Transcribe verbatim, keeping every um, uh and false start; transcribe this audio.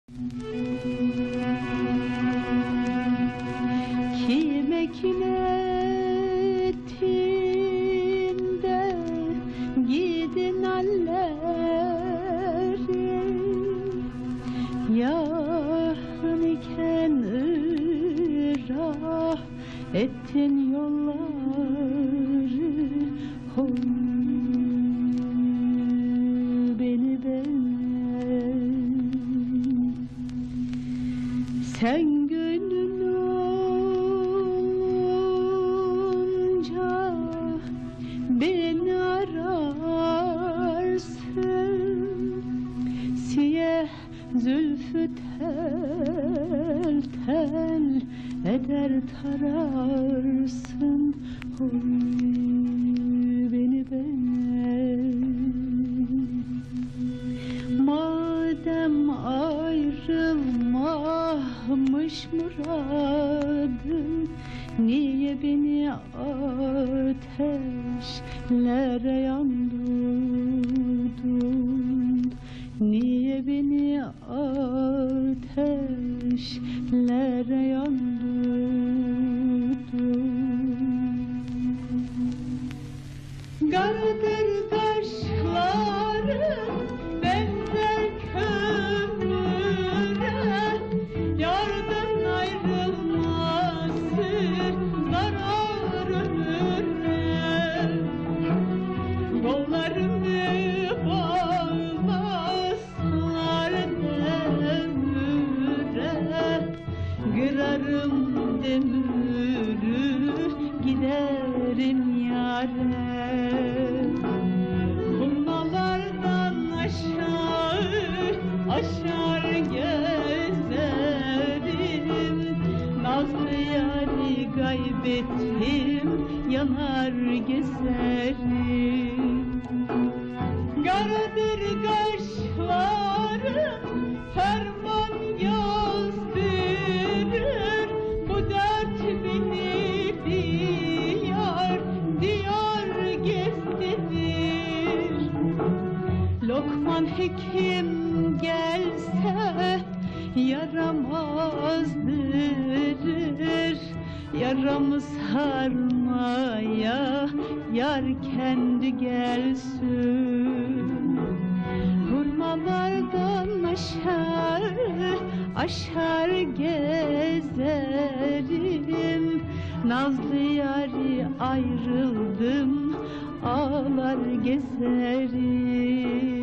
Kim ekinetinde gidin halleri, yarın iken ırah ettin yolları. Oy beni benden, sen gönlün olunca beni ararsın, siyah zülfü tel tel eder tararsın. Oy beni benden, madem ayrılmahmış muradın, niye beni ateşlere yandırdın? Niye beni ateşlere yandırdın? Gardır kaşların benzer kömüre, yardan ayrılması zarar ömüre. Kollarımı bağlaslar demire, kırarım demiri, giderim yâre. Kumlalardan aşağı aşar gezerim, nazlı yâri kaybettim, yanar gezerim. Gardır kaşlarım ferman yazdırır, bu dert beni diyar diyar gezdirir. Lokman hekim gelse yaramazdırır, yaramı sarmaya yar kendi gelsin. Hurmalardan aşağı aşar gezerim, nazlı yari ayrıldım, ağlar gezerim.